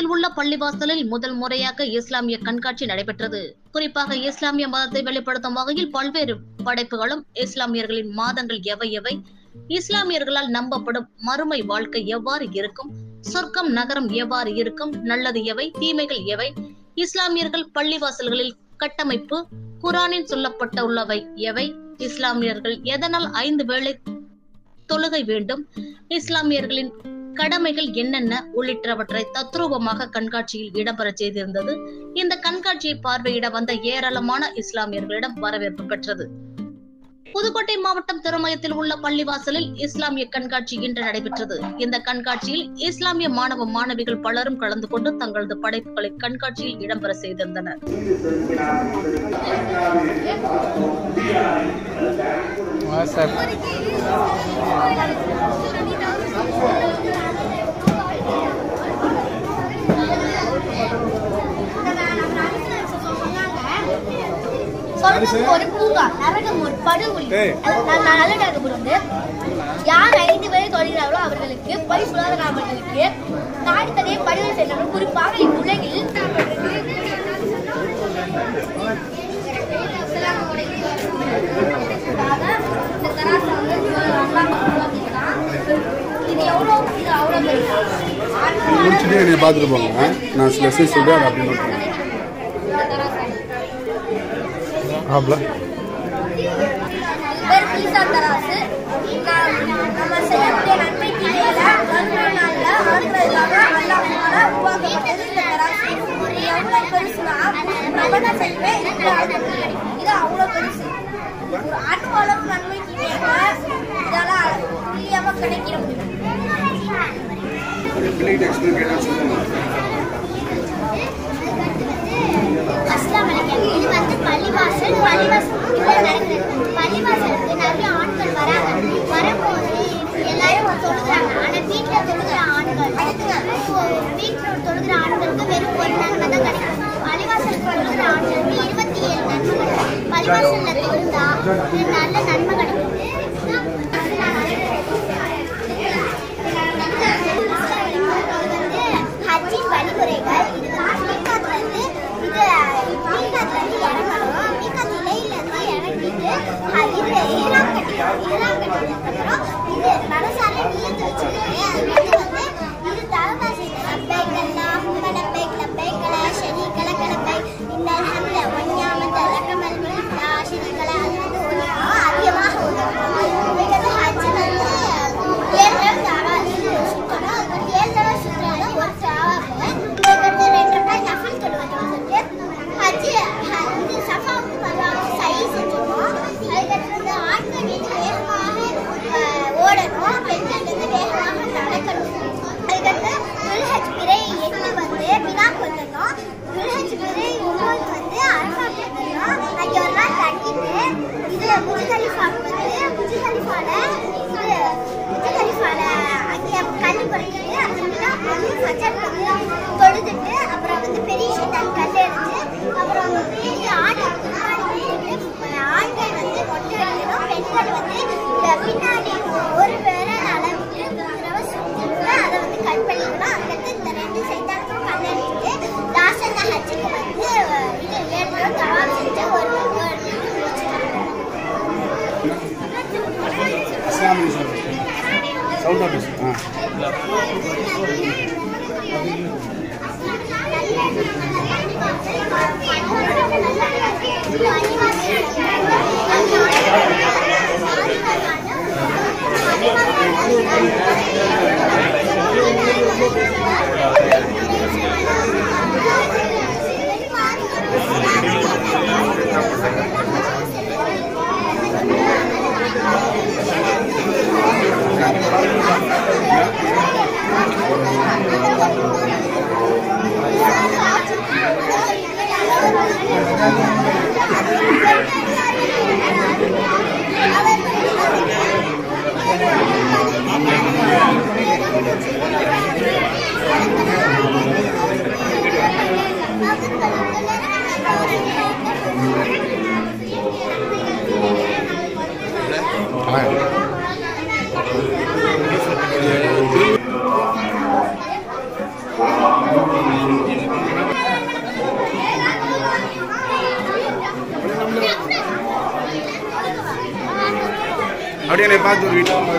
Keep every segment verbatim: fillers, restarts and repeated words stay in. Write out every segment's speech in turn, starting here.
உள்ள பள்ளிவாசலில் முதல் முறையாக இஸ்லாமிய கண்காட்சி நடைபெற்றது. குறிப்பாக இஸ்லாமிய மதத்தை வெளிப்படுத்தும் வகையில் பல்வேறு படைப்புகளும், இஸ்லாமியர்களின் மாதங்கள் எவை எவை, இஸ்லாமியர்களால் நம்பப்படும் மறுமை வாழ்க்கை எவ்வாறு இருக்கும், சொர்க்கம் நகரம் எவ்வாறு இருக்கும், நல்லது எவை, தீமைகள் எவை, இஸ்லாமியர்கள் பள்ளிவாசல்களில் கட்டமைப்பு, குரானில் சொல்லப்பட்ட உள்ளவை எவை, இஸ்லாமியர்கள் எதனால் ஐந்து வேளை தொழுகை வேண்டும், இஸ்லாமியர்களின் கடமைகள் என்னென்ன உள்ளிட்டவற்றை தத்ரூபமாக கண்காட்சியில் இடம்பெற செய்திருந்தது. இந்த கண்காட்சியை பார்வையிட வந்த ஏராளமான இஸ்லாமியர்களிடம் வரவேற்பு பெற்றது. புதுக்கோட்டை மாவட்டம் திருமயத்தில் உள்ள பள்ளிவாசலில் இஸ்லாமிய கண்காட்சி இன்று நடைபெற்றது. இந்த கண்காட்சியில் இஸ்லாமிய மாணவ மாணவிகள் பலரும் கலந்து கொண்டு தங்களது படைப்புகளை கண்காட்சியில் இடம்பெற செய்திருந்தனர். ஒரு பூங்கா, நரகம் ஒரு படுகொலி. நல்ல யார் ஐந்து பேர் தொழுகிறார்களோ அவர்களுக்கு, பொய் சொல்லாத அவர்களுக்கு நாடித்தனையே படுகொலை செய்கிறார்கள். குறிப்பாக இவ்வுலகில் இது எவ்வளோ இது அவ்வளோ பார்த்துட்டு போங்க. நான் சில மெசேஜ் சொல்றேன் அப்படின்னு தராசு நம்ம செய்யக்கூடிய நன்மை தீமையில எவ்வளவு பெருசுனா பிரபல செய்வே இது அவ்வளவு பெருசு. ஒரு ஆட்டு அளவு நன்மை தீமையில இதெல்லாம் இல்லையாம கிடைக்கிற முடியும். இது வந்து பள்ளிவாசல். பள்ளிவாசல் பள்ளிவாசலுக்கு நிறைய ஆண்கள் வராங்க. வரும்போது எல்லாரும் தொழுகிறாங்க. ஆனா வீட்டுல தொழுகிற ஆண்கள் வீட்டுல தொழுகிற ஆண்களுக்கு வெறும் ஒரு நன்மை தான் கிடைக்கும். பள்ளிவாசலுக்கு தொழுகிற ஆண்களுக்கு இருபத்தி ஏழு நன்மை. பள்ளிவாசல்ல தொழுதா நல்ல நன்மை கிடைக்கும். ஹஜ்ஜின் வழிமுறைகள். இது வந்து வந்து இது மீகாத்ல இருந்து இறங்கணும். மீகாத் இலையில இருந்து இறங்கிட்டு இது ஈராம் கட்டிடும். ஈராம் கட்டினதுக்கப்புறம் இது மனசால நீந்து வச்சுக்கிட்டு அது வந்து இது தலமா செய்யணும். லப்பைக்கெல்லாம் லப்பைக் லப்பைக்கல ஷரீக்கல கலப்பை இந்த ஹம்ல ஒன்யாமத லக்கமல் மில்லா ஷரீக்கல அது வந்து ஒன்றும் அதிகமாக ஒன்றும் இது ஹஜ்ஜி வந்து ஏழு தடவை தாவா இது சுற்றணும். அது வந்து ஏழு தடவை சுற்றுறதும் ஒரு சாவாங்க. இதுக்கு ரெண்டு ரூபாய் நஃபில் தொழுவது வந்துட்டு ஹஜ்ஜி இது சஃபாவுக்கு பரவாயில்ல சைஸ் செஞ்சுருவோம். அதுக்கடுத்து வந்து ஆண்கள் வந்து வேகமாக ஓடணும், பெண்கள் வந்து வேகமாக நடக்கணும். அதுக்கடுத்து துல்ஹஜ் பிறை எட்டு வந்து பினாக்கு வந்துடணும். துல்ஹஜ் பிறை ஒன்பது வந்து அரபாக்கு வந்துடணும். அங்கே ஒரு நாள் தங்கிட்டு இது புஜ் கலிஃபாக்கு வந்து புஜ் கலிஃபால இது புஜ் கலிஃபால அங்கே கல் பறிக்கிட்டு அப்புறம் வந்து ஃபஜர் வந்து தொழுதுட்டு அப்புறம் வந்து பெரிய ஷைத்தான் கல் எடுத்து அப்புறம் வந்து ஆண்கள் ஆண்கள் வந்து மொட்டை அடிக்கணும். பெண்கள் வந்து பின்னாடி ஒரு விரல் அளவுக்கு தடவை சுற்றிட்டு அதை வந்து கட் பண்ணிக்கணும். அதுக்கடுத்து இந்த ரெண்டு சைத்தானுக்கும் கல் எடுத்துட்டு லாஸ்ட் அந்த ஹஜ்ஜுக்கு வந்து இது ஏழு தடவை தவாப் செஞ்சு ஒரு Hi. வரகாத்தூர் வீட்டாளர்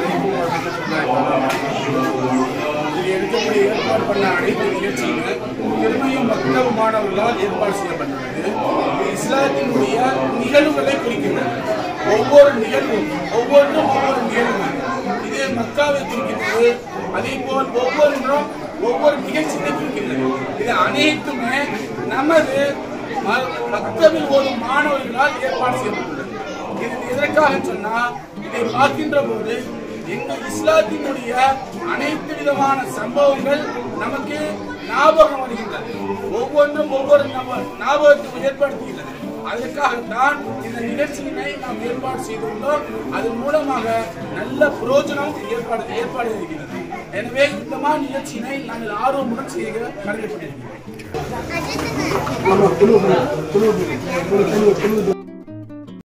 இது எடுக்கக்கூடிய ஏற்பாடு பண்ண அனைத்து நிகழ்ச்சிகள் திருமையும் மக்கள் மாணவர்களால் ஏற்பாடு செய்யப்பட்டுள்ளது. இஸ்லாத்தினுடைய நிகழ்வுகளை குறிக்கின்றன. ஒவ்வொரு நிகழ்வும் ஒவ்வொன்றும் ஒவ்வொரு நிகழ்வுகள் இது மக்காவை குறிக்கின்றது. அதே போல் ஒவ்வொன்றும் ஒவ்வொரு நிகழ்ச்சிகளை குறிக்கின்றது. இது அனைத்துமே நமது மக்காவில் ஓடும் மாணவர்களால் ஏற்பாடு செய்யப்பட்டுள்ளது. இது எதற்காக சொன்னால் இதை பார்க்கின்ற போது எங்கள் இஸ்லாத்தினுடைய அனைத்து விதமான சம்பவங்கள் நமக்கு ஞாபகம் வருகின்றது. ஒவ்வொன்றும் ஒவ்வொரு ஞாபகத்தை ஏற்படுத்துகிறது. அதற்காகத்தான் இந்த நிகழ்ச்சியினை நாம் ஏற்பாடு செய்துள்ளோம். அதன் மூலமாக நல்ல பிரயோஜனம் ஏற்பாடு ஏற்பாடு இருக்கிறது. எனவே இந்த மாதிரி நிகழ்ச்சியினை நாங்கள் ஆர்வமுடன் செய்ய கடமைப்பட்டிருக்கிறோம்.